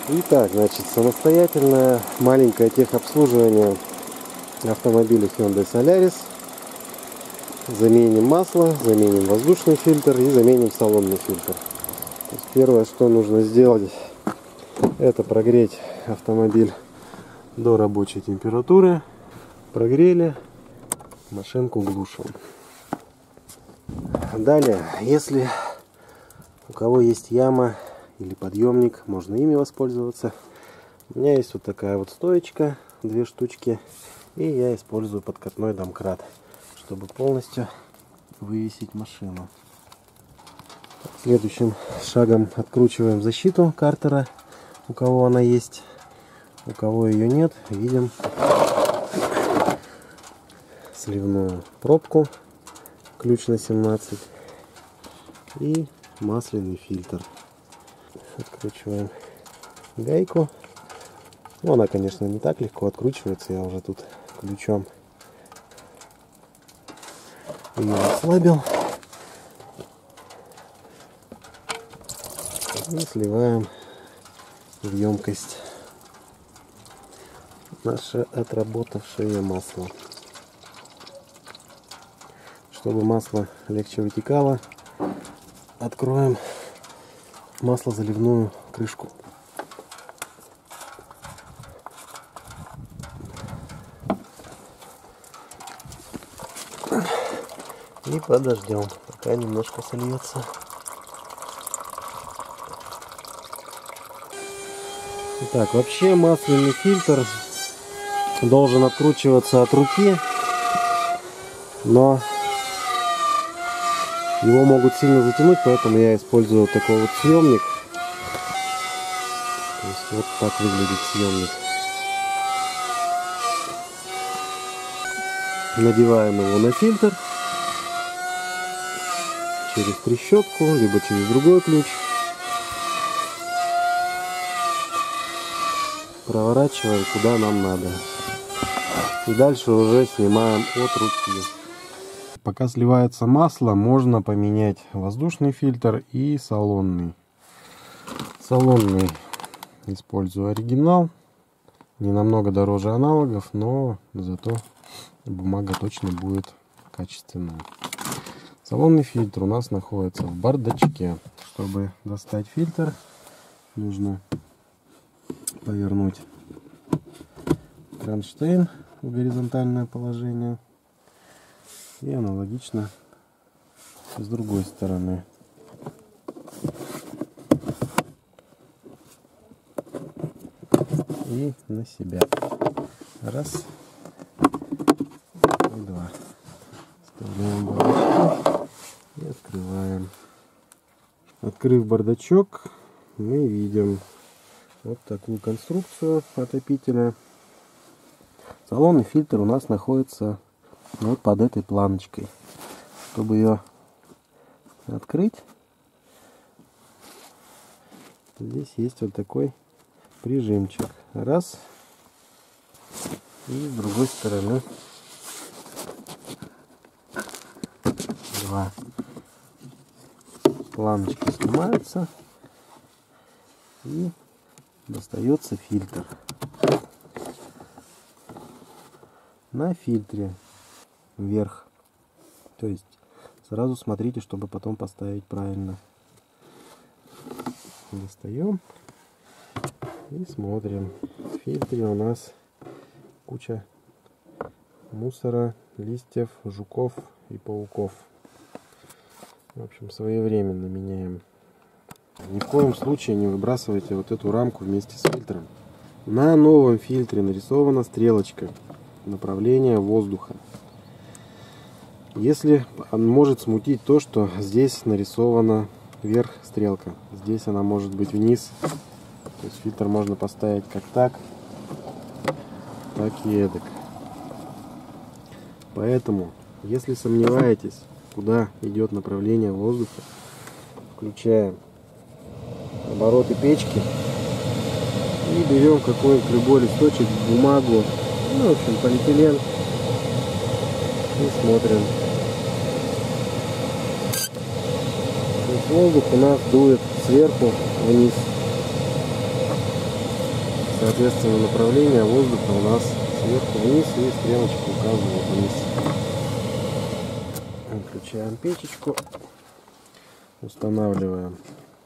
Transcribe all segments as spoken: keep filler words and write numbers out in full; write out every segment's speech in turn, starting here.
Итак, значит, самостоятельное маленькое техобслуживание автомобиля Hyundai Solaris. Заменим масло, заменим воздушный фильтр и заменим салонный фильтр. То есть первое, что нужно сделать, это прогреть автомобиль до рабочей температуры. Прогрели, машинку глушим. Далее, если у кого есть яма или подъемник, можно ими воспользоваться. У меня есть вот такая вот стоечка, две штучки, и я использую подкатной домкрат, чтобы полностью вывесить машину. Следующим шагом откручиваем защиту картера, у кого она есть. У кого ее нет, видим сливную пробку, ключ на семнадцать и масляный фильтр. Откручиваем гайку. Ну, она, конечно, не так легко откручивается, я уже тут ключом ее ослабил. И сливаем в емкость наше отработавшее масло. Чтобы масло легче вытекало, откроем маслозаливную крышку. И подождем, пока немножко сольется. Итак, вообще масляный фильтр должен откручиваться от руки, но его могут сильно затянуть, поэтому я использую вот такой вот съемник. То есть вот так выглядит съемник. Надеваем его на фильтр через трещотку, либо через другой ключ. Проворачиваем куда нам надо. И дальше уже снимаем от руки. Пока сливается масло, можно поменять воздушный фильтр и салонный. Салонный использую оригинал. Не намного дороже аналогов, но зато бумага точно будет качественная. Салонный фильтр у нас находится в бардачке. Чтобы достать фильтр, нужно повернуть кронштейн в горизонтальное положение и аналогично с другой стороны. И на себя. Раз и два. Вставляем бардачок и открываем. Открыв бардачок, мы видим вот такую конструкцию отопителя. Салонный фильтр у нас находится вот под этой планочкой. Чтобы ее открыть, здесь есть вот такой прижимчик. Раз. И с другой стороны два. Планочки снимаются и достается фильтр. На фильтре вверх, то есть сразу смотрите, чтобы потом поставить правильно. Достаем и смотрим. В фильтре у нас куча мусора, листьев, жуков и пауков. В общем, своевременно меняем. Ни в коем случае не выбрасывайте вот эту рамку вместе с фильтром. На новом фильтре нарисована стрелочка направления воздуха. Если может смутить то, что здесь нарисована вверх стрелка, здесь она может быть вниз. То есть фильтр можно поставить как так, так и эдак. Поэтому, если сомневаетесь, куда идет направление воздуха, включаем обороты печки и берем какой-нибудь любой листочек, бумагу, ну, в общем, полиэтилен, и смотрим. То есть воздух у нас дует сверху вниз. Соответственно, направление воздуха у нас сверху вниз и стрелочка указывает вниз. Включаем печечку, устанавливаем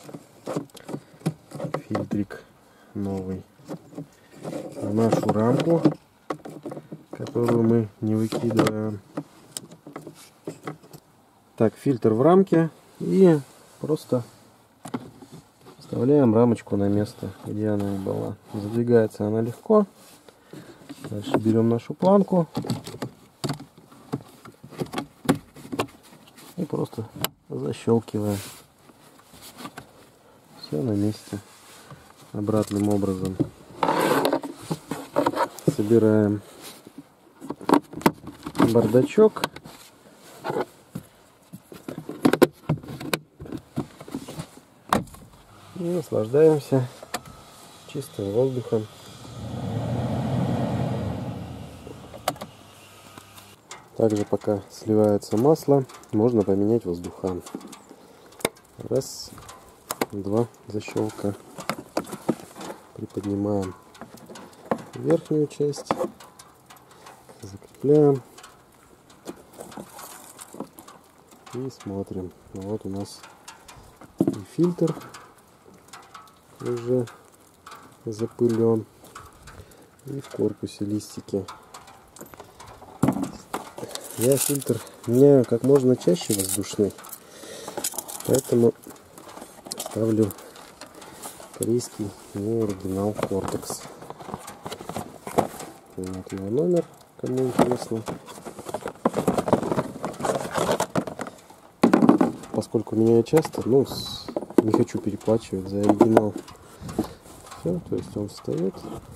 фильтрик новый в нашу рамку, которую мы не выкидываем. Так, фильтр в рамке, и просто вставляем рамочку на место, где она и была. Задвигается она легко. Дальше берем нашу планку и просто защелкиваем. Все на месте. Обратным образом собираем бардачок. И наслаждаемся чистым воздухом. Также, пока сливается масло, можно поменять воздухан. Раз, два, защелка. Приподнимаем верхнюю часть, закрепляем и смотрим. Вот у нас и фильтр уже запылен, и в корпусе листики. Я фильтр меняю как можно чаще воздушный, поэтому ставлю корейский не оригинал Cortex. Вот его номер, кому интересно. Поскольку меняю часто, ну, не хочу переплачивать за оригинал. Все, то есть он встает.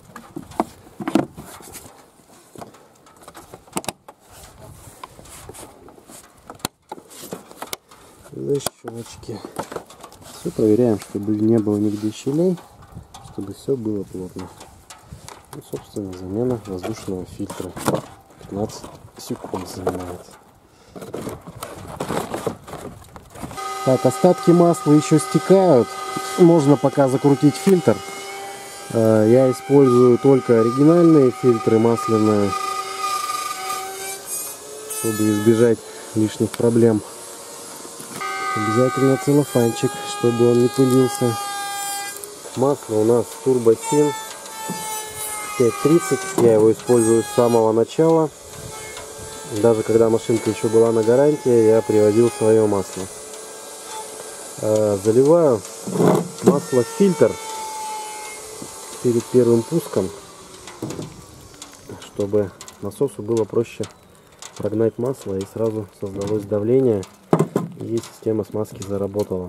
Защелочки. Все проверяем, чтобы не было нигде щелей, чтобы все было плотно. И, собственно, замена воздушного фильтра пятнадцать секунд занимает. Так, остатки масла еще стекают. Можно пока закрутить фильтр. Я использую только оригинальные фильтры масляные, чтобы избежать лишних проблем. Обязательно целлофанчик, чтобы он не пылился. Масло у нас Турбосин пять тридцать. Я его использую с самого начала. Даже когда машинка еще была на гарантии, я привозил свое масло. Заливаю масло в фильтр перед первым пуском, чтобы насосу было проще прогнать масло и сразу создалось давление, и система смазки заработала.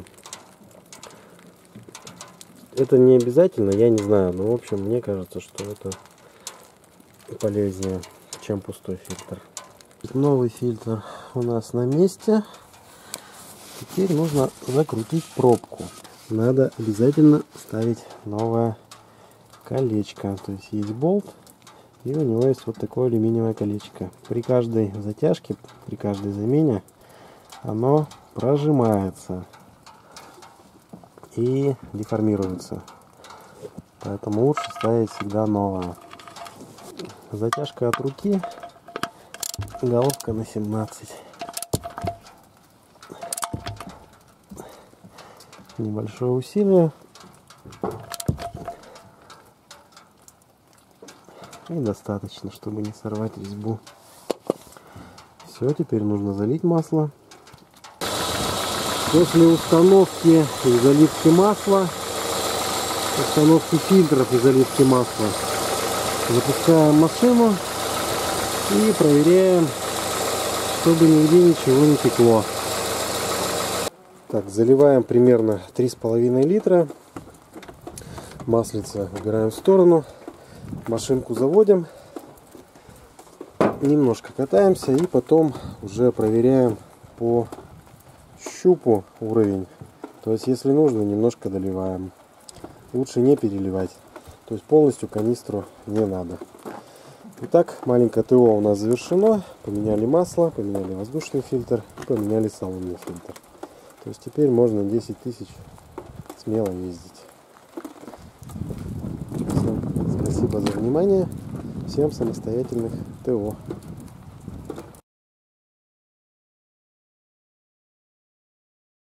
Это не обязательно, я не знаю, но в общем мне кажется, что это полезнее, чем пустой фильтр. Новый фильтр у нас на месте. Теперь нужно закрутить пробку. Надо обязательно ставить новое колечко. То есть есть болт, и у него есть вот такое алюминиевое колечко. При каждой затяжке, при каждой замене оно прожимается и деформируется. Поэтому лучше ставить всегда новое. Затяжка от руки, головка на семнадцать. Небольшое усилие. И достаточно, чтобы не сорвать резьбу. Все, теперь нужно залить масло. После установки и заливки масла, установки фильтров и заливки масла, запускаем машину и проверяем, чтобы нигде ничего не текло. Так, заливаем примерно три с половиной литра. Маслица убираем в сторону. Машинку заводим. Немножко катаемся и потом уже проверяем по щупу уровень. То есть, если нужно, немножко доливаем. Лучше не переливать. То есть полностью канистру не надо. Итак, маленькое ТО у нас завершено. Поменяли масло, поменяли воздушный фильтр, поменяли салонный фильтр. То есть теперь можно десять тысяч смело ездить. Всем Спасибо за внимание. Всем самостоятельных ТО.